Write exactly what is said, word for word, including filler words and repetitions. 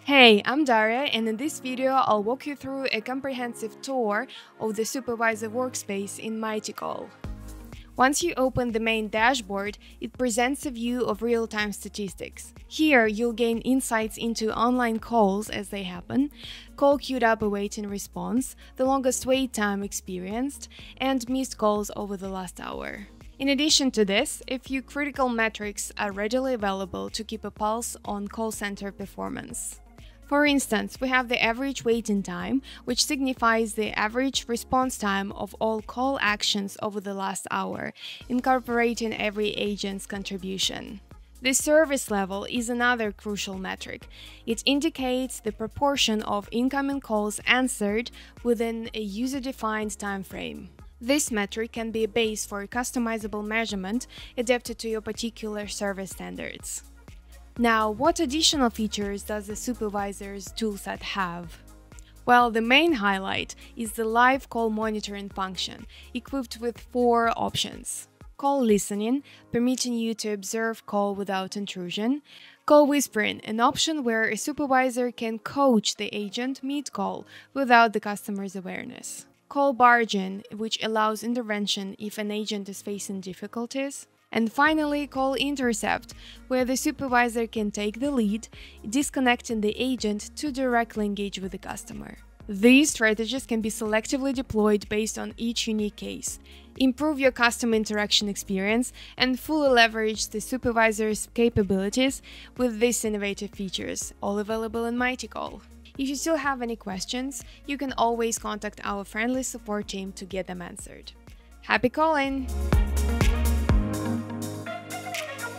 Hey, I'm Daria, and in this video I'll walk you through a comprehensive tour of the Supervisor workspace in MightyCall. Once you open the main dashboard, it presents a view of real-time statistics. Here you'll gain insights into online calls as they happen, call queued up awaiting response, the longest wait time experienced, and missed calls over the last hour. In addition to this, a few critical metrics are readily available to keep a pulse on call center performance. For instance, we have the average waiting time, which signifies the average response time of all call actions over the last hour, incorporating every agent's contribution. The service level is another crucial metric. It indicates the proportion of incoming calls answered within a user-defined time frame. This metric can be a base for a customizable measurement adapted to your particular service standards. Now, what additional features does the Supervisor's toolset have? Well, the main highlight is the live call monitoring function, equipped with four options. Call listening, permitting you to observe call without intrusion. Call whispering, an option where a supervisor can coach the agent mid-call without the customer's awareness. Call barging, which allows intervention if an agent is facing difficulties. And finally, Call Intercept, where the supervisor can take the lead, disconnecting the agent to directly engage with the customer. These strategies can be selectively deployed based on each unique case, improve your customer interaction experience, and fully leverage the supervisor's capabilities with these innovative features, all available in MightyCall. If you still have any questions, you can always contact our friendly support team to get them answered. Happy calling!